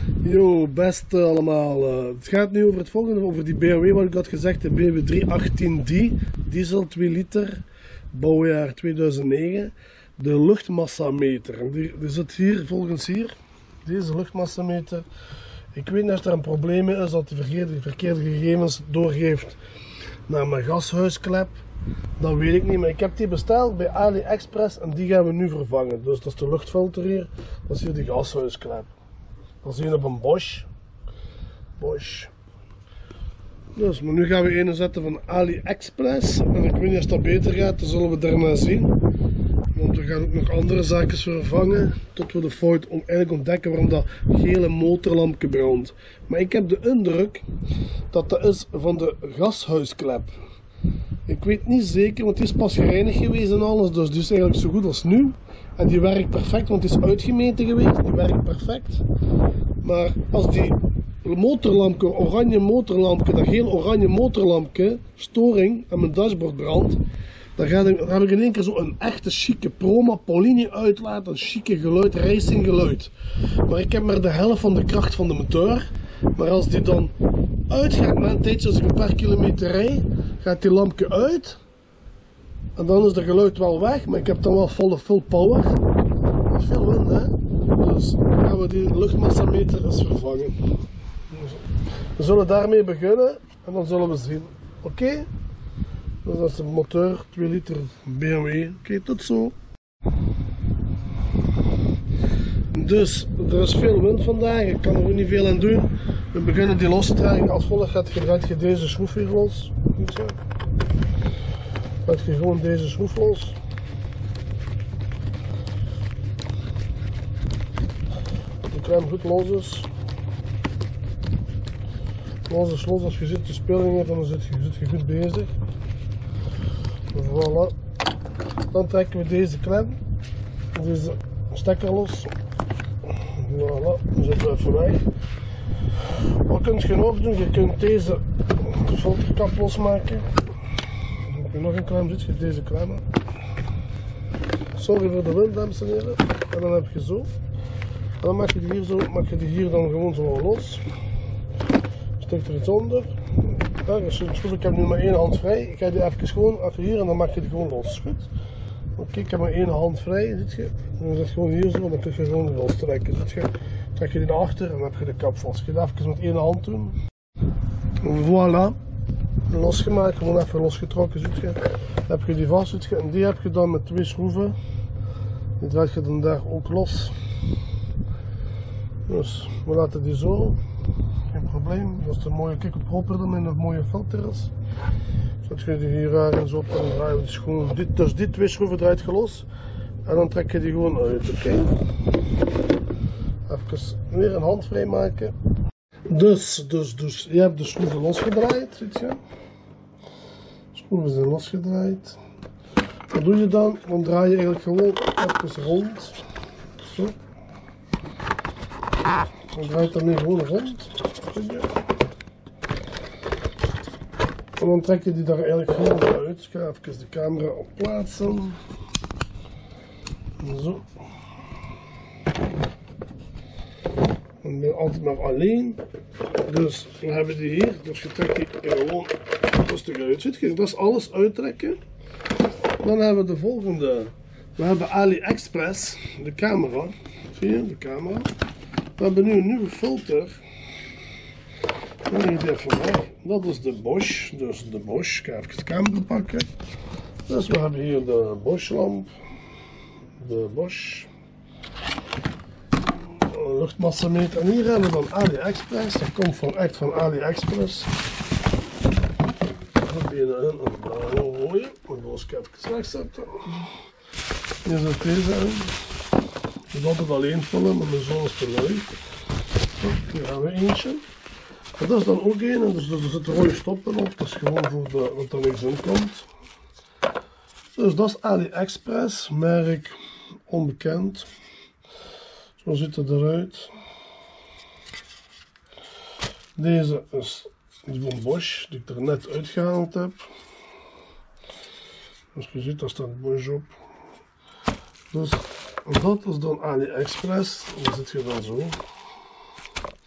Yo, best allemaal. Het gaat nu over het volgende, over die BMW wat ik had gezegd, de BMW 318D, diesel 2 liter, bouwjaar 2009. De luchtmassameter. En die zit hier, volgens hier, deze luchtmassameter. Ik weet niet of er een probleem is dat hij verkeerde gegevens doorgeeft naar mijn gashuisklep. Dat weet ik niet, maar ik heb die besteld bij AliExpress en die gaan we nu vervangen. Dus dat is de luchtfilter hier, dat is hier die gashuisklep. Dat is hier op een Bosch. Dus, maar nu gaan we een zetten van AliExpress. En ik weet niet of dat beter gaat, dat zullen we daarna zien. Want we gaan ook nog andere zaken vervangen. Tot we de fout eigenlijk ontdekken waarom dat gele motorlampje brandt. Maar ik heb de indruk dat dat is van de gashuisklep. Ik weet niet zeker, want die is pas gereinigd geweest en alles. Dus die is eigenlijk zo goed als nieuw. En die werkt perfect, want die is uitgemeten geweest. Die werkt perfect. Maar als die motorlampje, oranje motorlampje, dat geel-oranje motorlampje, storing aan mijn dashboard brandt, dan heb ik in één keer zo een echte chique Proma Paulini uitlaat, een chique geluid, racing geluid. Maar ik heb maar de helft van de kracht van de motor. Maar als die dan uitgaat na een tijdje, als ik een paar kilometer rijd, gaat die lampje uit. En dan is het geluid wel weg, maar ik heb dan wel full power. Dat is veel wind, hè. Dus gaan we die luchtmassameter eens vervangen. We zullen daarmee beginnen en dan zullen we zien. Oké? Dus dat is de motor, 2 liter BMW. Oké, tot zo. Dus, er is veel wind vandaag, ik kan er ook niet veel aan doen. We beginnen die los te trekken. Als volgt gaat je deze schroef hier los. Zo. Gaat je gewoon deze schroef los. De klem goed los is. Los als je zit te spelen hebt, dan zit je goed bezig. Voilà. Dan trekken we deze klem, deze stekker los. Voilà, dan zetten we even weg. Wat kun je nog doen? Je kunt deze filterkap losmaken. Dan heb je nog een klem, zit je deze klemmen. Sorry voor de wind, dames en heren. En dan heb je zo. En dan maak je die hier dan gewoon zo los. Stik er iets onder. Ja, ik heb nu maar één hand vrij. Ik ga die even hier en dan maak je die gewoon los. Goed. Oké, ik heb maar één hand vrij. Ziet je? Dan zit gewoon hier zo, dan kun je gewoon los trekken. Ziet je? Trek je die naar achter en dan heb je de kap vast. Je gaat even met één hand doen. Voilà. Losgemaakt, gewoon even losgetrokken. Ziet je? Dan heb je die vast. Ziet je? En die heb je dan met 2 schroeven. Die draait je dan daar ook los. Dus we laten die zo. Geen probleem, dat is een mooie kick-up-hopper dan met een mooie filter is. Zet je die hier en zo op en dan draaien we die schoen. Dus die 2 schroeven draait je los en dan trek je die gewoon uit, oké? Even weer een hand vrijmaken. Dus, je hebt de schroeven losgedraaid, ziet je? De schroeven zijn losgedraaid. Wat doe je dan? Dan draai je eigenlijk gewoon even rond. Zo. Dan draait daarmee gewoon rond. En dan trek je die daar eigenlijk gewoon uit. Ik ga even de camera op plaatsen. Zo. Ik ben altijd maar alleen. Dus we hebben die hier. Dus je trekt die gewoon rustig uit. Dat is alles uittrekken. Dan hebben we de volgende. We hebben AliExpress, de camera. Zie je, de camera. We hebben nu een nieuwe filter. Dat is de Bosch. Dus de Bosch. Ik ga even de camera pakken. Dus we hebben hier de Bosch lamp. De Bosch. Luchtmassameter. En hier hebben we dan AliExpress. Dat komt echt van AliExpress. Dan ben je in een rode. Ik wil eens even wegzetten. Hier zit deze in. Ik moet altijd alleen vullen, maar mijn zoon is te lui. Hier hebben we eentje. En dat is dan ook een, dus er zitten rode stoppen op. Dat is gewoon voor dat er niks in komt. Dus dat is AliExpress, merk onbekend. Zo ziet het eruit. Deze is die van Bosch, die ik er net uitgehaald heb. Zoals je ziet, daar staat Bosch op. Dus dat is dan AliExpress. Dan zit je dan zo.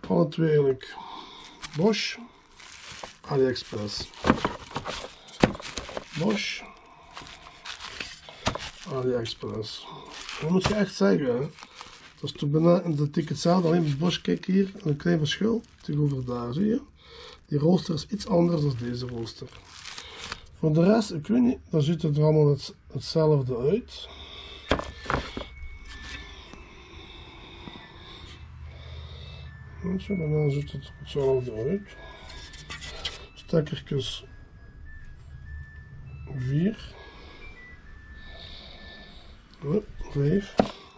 Alle twee eigenlijk Bosch, AliExpress. Bosch, AliExpress. Dat moet je echt zeggen, hè. Dat is toch bijna identiek hetzelfde, alleen bij Bosch, kijk hier, een klein verschil tegenover daar, zie je. Die rooster is iets anders dan deze rooster. Voor de rest, ik weet niet, dan ziet het er allemaal hetzelfde uit. Daarna ziet het hetzelfde uit. Stekkertjes 4, 5,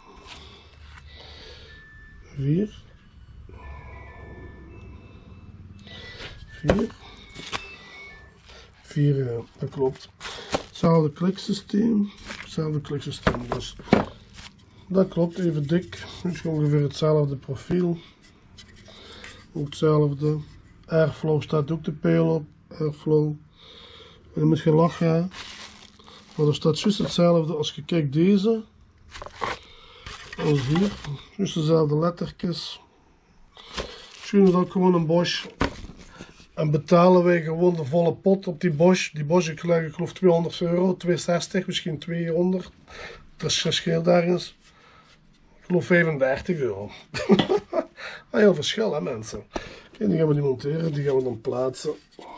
4, 4, ja, dat klopt. Hetzelfde kliksysteem, dus dat klopt, even dik. Het is ongeveer hetzelfde profiel. Ook hetzelfde. Airflow staat ook de pijl op. Airflow. En dan moet je lachen. Maar er staat juist hetzelfde als je kijkt deze. Als hier. Juist dezelfde lettertjes. Misschien is dat gewoon een Bosch. En betalen wij gewoon de volle pot op die Bosch. Die Bosch, ik geloof €200, 260, misschien 200. Er is verschil ergens. Ik geloof €35. Heel verschil, hè mensen. Kijk, die gaan we niet monteren, die gaan we dan plaatsen.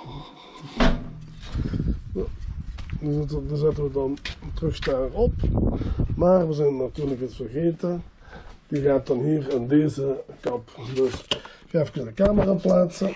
Die zetten we dan terug daarop. Maar we zijn natuurlijk iets vergeten. Die gaat dan hier in deze kap. Dus ik ga even de camera plaatsen.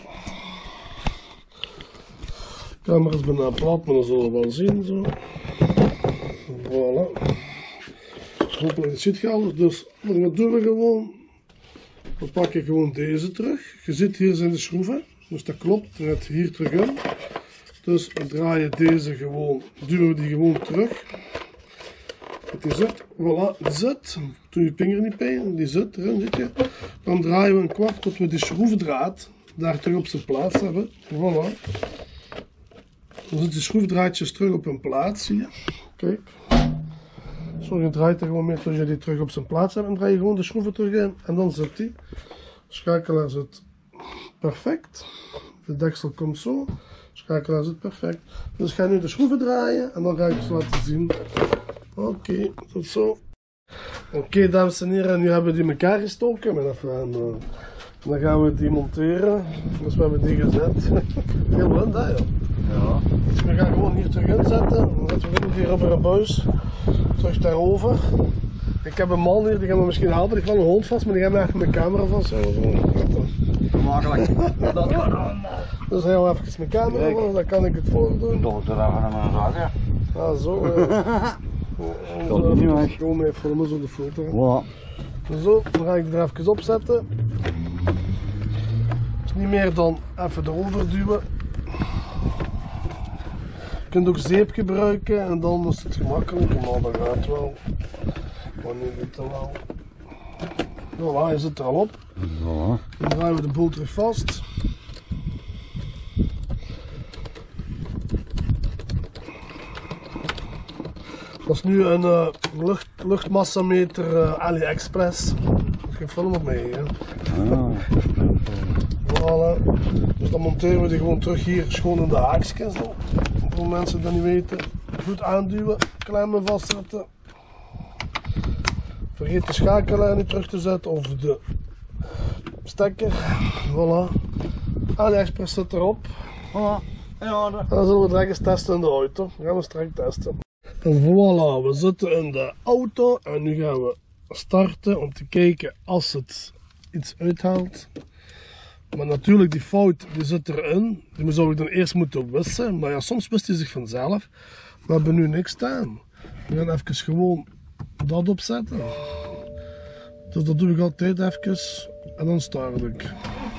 De camera is bijna plat, maar dat zullen we wel zien zo. Voilà. Hopelijk ziet je alles. Dus wat doen we gewoon? Dan pak je gewoon deze terug. Je ziet hier zijn de schroeven. Dus dat klopt. Dan gaat hier terug in. Dus we draaien deze gewoon. Duwen we die gewoon terug. Die zit. Voilà. Die zit. Doe je vinger niet pijn. Die zit erin. Zit je. Dan draaien we een kwart tot we die schroevendraad daar terug op zijn plaats hebben. Voilà. Dan zitten de schroevendraadjes terug op hun plaats. Zie je. Kijk. Zo, je draait er gewoon mee tot je die terug op zijn plaats hebt. En draai je gewoon de schroeven terug in. En dan zit die. De schakelaar zit perfect. De deksel komt zo. De schakelaar zit perfect. Dus ik ga nu de schroeven draaien. En dan ga ik het laten zien. Oké, tot zo. Oké, dames en heren. Nu hebben we die in elkaar gestoken. Dan gaan we die monteren. Dus we hebben die gezet. Heel blind, hè, joh. Ja. Dus we gaan gewoon hier terug inzetten. Dan zetten we die rubberen buis terug daarover. Ik heb een man hier, die gaan we misschien helpen. Ik val een hond vast, maar die gaan we echt met mijn camera vasthouden. Makkelijk. Dus heel even mijn camera vast, dan kan ik het voordoen. Toch er even aan mijn zak, ja. Ah, zo. Dat niet weg. Gewoon mee filmen zo de foto. Voilà. Zo, dan ga ik die er even opzetten. Dus niet meer dan even erover duwen. Je kunt ook zeep gebruiken en dan is het gemakkelijker, maar dat gaat wel. Wanneer doet dat wel? Voilà, je zit er al op. Dan draaien we de boel terug vast. Dat is nu een luchtmassameter AliExpress. Geen film op mee, hè? Voilà. Dus dan monteren we die gewoon terug hier schoon in de haakjes. Voor mensen die dat niet weten. Goed aanduwen, klemmen vastzetten. Vergeet de schakelaar niet terug te zetten of de stekker. Voilà. AliExpress zit erop. Voilà. Ja, en dan zullen we direct eens testen in de auto. Dan gaan we straks testen. En voilà, we zitten in de auto en nu gaan we starten om te kijken als het iets uithaalt. Maar natuurlijk, die fout die zit erin. Die zou ik dan eerst moeten wissen. Maar ja, soms wist hij zich vanzelf. We hebben nu niks staan. We gaan even gewoon dat opzetten. Dus dat doe ik altijd even. En dan start ik.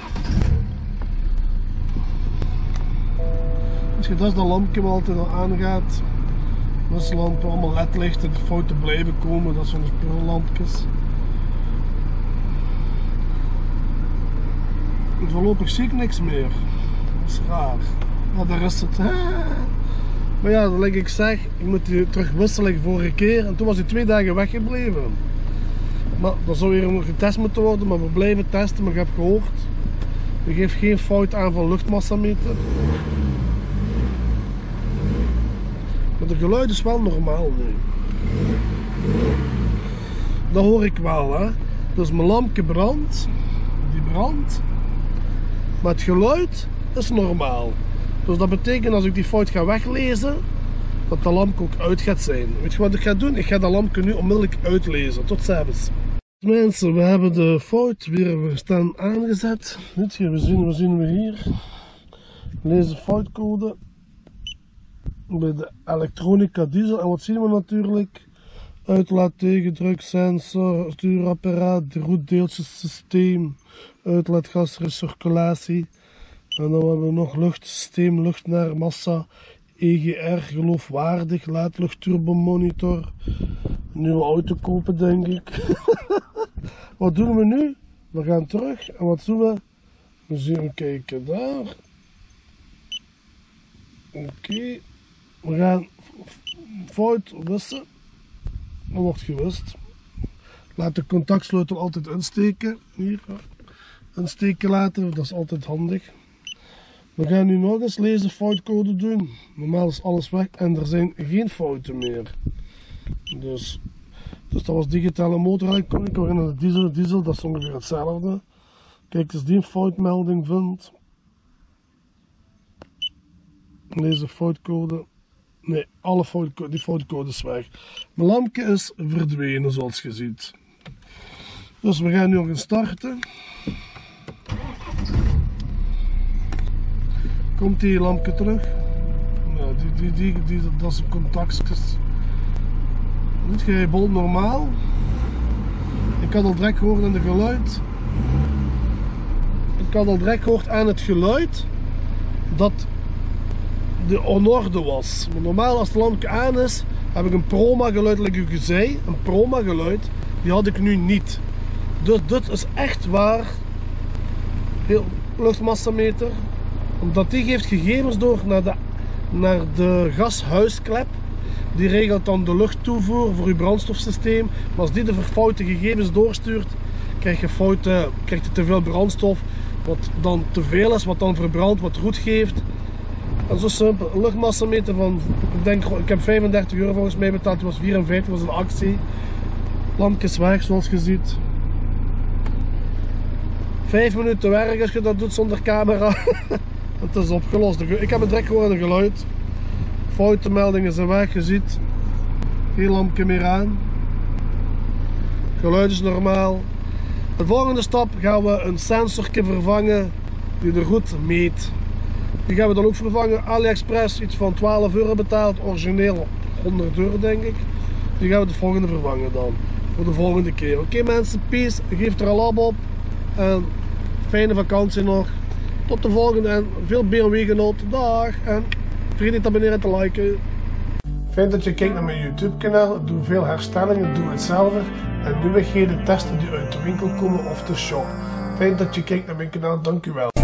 Misschien dat is dat lampje wat altijd al aangaat. Dat is lampen, allemaal ledlichten, de fouten blijven komen. Dat zijn de speurlampjes. Voorlopig zie ik niks meer. Dat is raar. Maar daar is het. Maar ja, dat ik zeg, ik moet die terug wisselen vorige keer. En toen was hij 2 dagen weggebleven. Maar dat zou hier nog getest moeten worden, maar we blijven testen. Maar ik heb gehoord Die geeft geen fout aan van luchtmassameter. Maar de geluid is wel normaal nu. Dat hoor ik wel, hè. Dus mijn lampje brandt. Die brandt. Maar het geluid is normaal. Dus dat betekent als ik die fout ga weglezen, dat de lamp ook uit gaat zijn. Weet je wat ik ga doen? Ik ga dat lampje nu onmiddellijk uitlezen. Tot ziens. Mensen, we hebben de fout weer staan aangezet. Weet je, we zien hier. Lees de foutcode bij de elektronica diesel. En wat zien we natuurlijk? Uitlaat tegendruk, sensor, stuurapparaat, roetdeeltjesysteem, uitlaatgas, recirculatie. En dan hebben we nog luchtsysteem, lucht naar massa, EGR, geloofwaardig, laadlucht, nieuwe auto kopen denk ik. Wat doen we nu? We gaan terug en wat doen we? We zien kijken daar. Oké. We gaan fout wissen. Dat wordt gewist. Laat de contactsleutel altijd insteken. Hier. Insteken laten, dat is altijd handig. We gaan nu nog eens lezen foutcode doen. Normaal is alles weg en er zijn geen fouten meer. Dus dat was digitale motorelektronica, waarin de diesel, dat is ongeveer hetzelfde. Kijk, als die een foutmelding vindt. Lees de foutcode. Nee, die foutcode is weg. Mijn lampje is verdwenen zoals je ziet. Dus we gaan nu nog eens starten. Komt die lampje terug? Ja, dat is een contactjes. Niet je bolt normaal. Ik had al direct gehoord aan de geluid. Ik had al direct gehoord aan het geluid dat de onorde was. Maar normaal als het lampje aan is, heb ik een Proma geluid, like ik u zei. Een Proma geluid, die had ik nu niet. Dus dit is echt waar. Heel luchtmassameter. Omdat die geeft gegevens door naar de gashuisklep. Die regelt dan de luchttoevoer voor uw brandstofsysteem. Maar als die de verfoute gegevens doorstuurt, krijg je te veel brandstof. Wat dan te veel is, wat dan verbrandt, wat roet geeft. En zo simpel. Een luchtmassameter van, ik heb 35 euro volgens mij betaald. Het was 54, was een actie. Lampjes weg zoals je ziet. 5 minuten werk als je dat doet zonder camera. Het is opgelost. Ik heb het direct gehoord aan geluid. Foutenmeldingen zijn weg, je ziet. Geen lampje meer aan. Geluid is normaal. De volgende stap gaan we een sensorje vervangen die de route meet. Die gaan we dan ook vervangen. AliExpress, iets van 12 euro betaald. Origineel 100 euro denk ik. Die gaan we de volgende vervangen dan. Voor de volgende keer. Oké mensen, peace. Geef er al op. En fijne vakantie nog. Tot de volgende en veel BMW genot. Dag. En vergeet niet te abonneren en te liken. Fijn dat je kijkt naar mijn YouTube kanaal. Ik doe veel herstellingen, doe het zelf. En nieuwigheden testen die uit de winkel komen of de shop. Fijn dat je kijkt naar mijn kanaal, dank u wel.